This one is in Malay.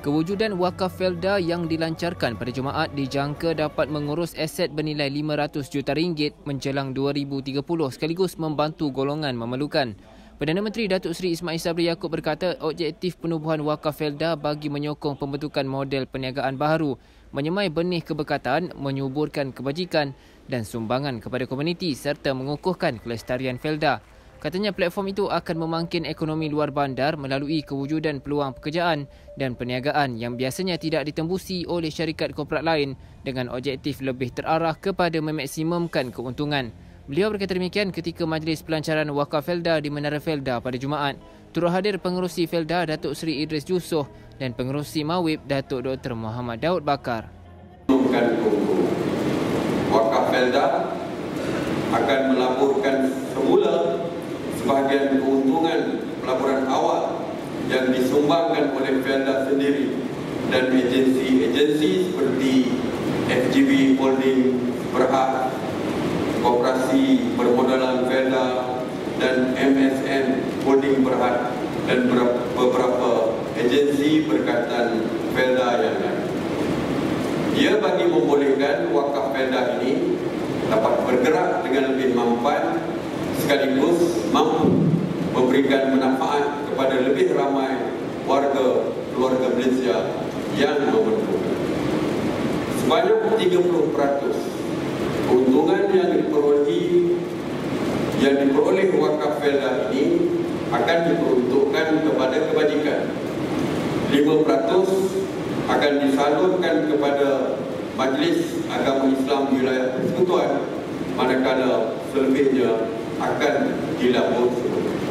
Kewujudan wakaf Felda yang dilancarkan pada Jumaat dijangka dapat mengurus aset bernilai RM500 juta menjelang 2030 sekaligus membantu golongan memerlukan. Perdana Menteri Datuk Seri Ismail Sabri Yaakob berkata objektif penubuhan wakaf Felda bagi menyokong pembentukan model perniagaan baharu, menyemai benih keberkatan, menyuburkan kebajikan dan sumbangan kepada komuniti serta mengukuhkan kelestarian Felda. Katanya platform itu akan memangkin ekonomi luar bandar melalui kewujudan peluang pekerjaan dan perniagaan yang biasanya tidak ditembusi oleh syarikat korporat lain dengan objektif lebih terarah kepada memaksimumkan keuntungan. Beliau berkata demikian ketika majlis pelancaran wakaf Felda di Menara Felda pada Jumaat. Turut hadir pengerusi Felda Datuk Seri Idris Yusof dan pengerusi Mawib Datuk Dr. Muhammad Daud Bakar. Wakaf Felda akan melaporkan semula sebahagian keuntungan pelaporan awal yang disumbangkan oleh Felda sendiri dan agensi-agensi seperti FGB Holding Berhad, Koperasi Permodalan Felda dan MSN Holding Berhad dan beberapa agensi berkaitan Felda yang lain. Ia bagi membolehkan wakaf Felda ini dapat bergerak dengan lebih mampan sekaligus mampu memberikan manfaat kepada lebih ramai warga keluarga Malaysia yang memerlukan. Sebanyak 30% keuntungan yang diperoleh wakaf Felda ini akan diperuntukkan kepada kebajikan. 5% akan disalurkan kepada Majlis Agama Islam Wilayah Persekutuan, manakala selebihnya akan dilapor semula.